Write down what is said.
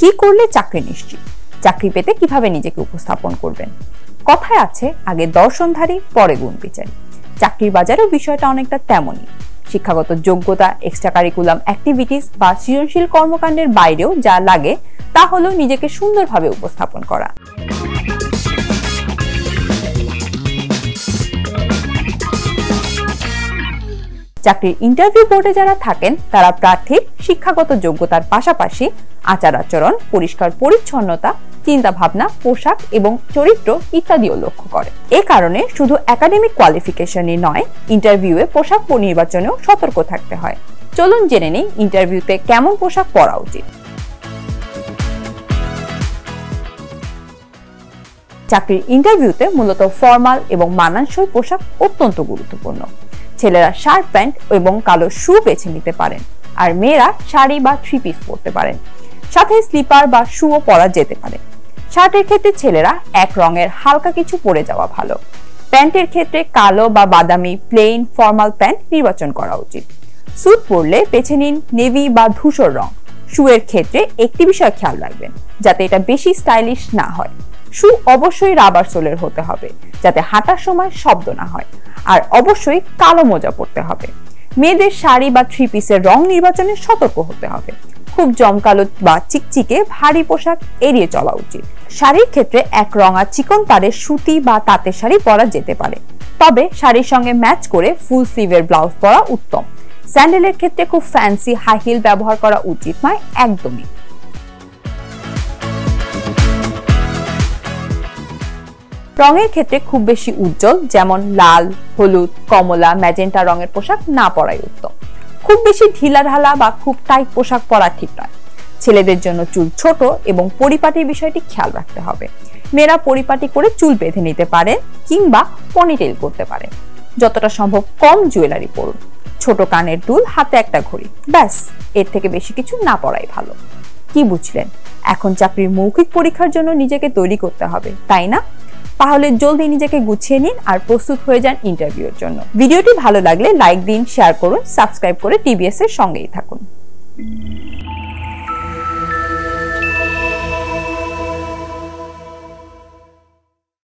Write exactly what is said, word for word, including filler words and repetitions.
কি করলে চাকরি নিশ্চিত, চাকরি পেতে কিভাবে নিজেকে উপস্থাপন করবেন। কথায় আছে আগে দর্শনধারী পরে গুণ বিচারী। চাকরির বাজারেও বিষয়টা অনেকটা তেমনই। শিক্ষাগত যোগ্যতা, এক্সট্রা কারিকুলাম অ্যাক্টিভিটিস বা সৃজনশীল কর্মকাণ্ডের বাইরেও যা লাগে তা হলো নিজেকে সুন্দরভাবে উপস্থাপন করা। চাকরির ইন্টারভিউ বোর্ডে যারা থাকেন তারা প্রার্থীর শিক্ষাগত যোগ্যতার পাশাপাশি আচার আচরণ, পরিষ্কার পরিচ্ছন্নতা, চিন্তা ভাবনা, পোশাক এবং চরিত্র ইত্যাদিও লক্ষ্য করে। এ কারণে শুধু একাডেমিক কোয়ালিফিকেশনই নয়, ইন্টারভিউয়ে পোশাক নির্বাচনেও সতর্ক থাকতে হয়। চলুন জেনে নিই ইন্টারভিউতে কেমন পোশাক পরা উচিত। চাকরির ইন্টারভিউতে মূলত ফর্মাল এবং মানানসই পোশাক অত্যন্ত গুরুত্বপূর্ণ। ছেলেরা শার্ট প্যান্ট এবং কালো শু বেছে নিতে পারেন, আর মেয়েরা শাড়ি বা থ্রি পিস পরতে পারেন। সাথে স্লিপার বা শুও পরা যেতে পারে। শার্টের ক্ষেত্রে ছেলেরা এক রঙের হালকা কিছু পরে যাওয়া ভালো। প্যান্টের ক্ষেত্রে কালো বা বাদামি প্লেন ফর্মাল প্যান্ট নির্বাচন করা উচিত। স্যুট পরলে বেছে নিন নেভি বা ধূসর রং। শুয়ের ক্ষেত্রে একটি বিষয় খেয়াল রাখবেন, যাতে এটা বেশি স্টাইলিশ না হয়। শু অবশ্যই রাবার সোলের হতে হবে, যাতে হাঁটার সময় শব্দ না হয়। আর অবশ্যই কালো মোজা পরতে হবে। মেয়েদের শাড়ি বা থ্রি পিসের রং নির্বাচনে সতর্ক হতে হবে। খুব জমকালো বা চিকচিকে ভারী পোশাক এড়িয়ে চলা উচিত। শাড়ির ক্ষেত্রে এক রঙা চিকন পাড়ের সুতি বা তাঁতের শাড়ি পরা যেতে পারে, তবে শাড়ির সঙ্গে ম্যাচ করে ফুল স্লিভের ব্লাউজ পরা উত্তম। স্যান্ডেলের ক্ষেত্রে খুব ফ্যান্সি হাই হিল ব্যবহার করা উচিত নয় একদমই। রঙের ক্ষেত্রে খুব বেশি উজ্জ্বল, যেমন লাল, হলুদ, কমলা, ম্যাজেন্টা রঙের পোশাক না পরাই উত্তম। খুব বেশি ঢিলা ঢালা বা খুব টাইট পোশাক পরা ঠিক নয়। ছেলেদের জন্য চুল ছোট এবং পরিপাটির বিষয়টি খেয়াল রাখতে হবে। মেয়েরা পরিপাটি করে চুল বেঁধে নিতে পারেন কিংবা পনিটেল করতে পারেন। যতটা সম্ভব কম জুয়েলারি পরুন। ছোট কানের দুল, হাতে একটা ঘড়ি, ব্যাস, এর থেকে বেশি কিছু না পরাই ভালো। কি বুঝলেন? এখন চাকরির মৌখিক পরীক্ষার জন্য নিজেকে তৈরি করতে হবে, তাই না? তাহলে জলদি নিজেকে গুছিয়ে নিন আর প্রস্তুত হয়ে যান ইন্টারভিউর জন্য। ভিডিওটি ভালো লাগলে লাইক দিন, শেয়ার করুন, সাবস্ক্রাইব করে টিবিএস এর সঙ্গেই থাকুন।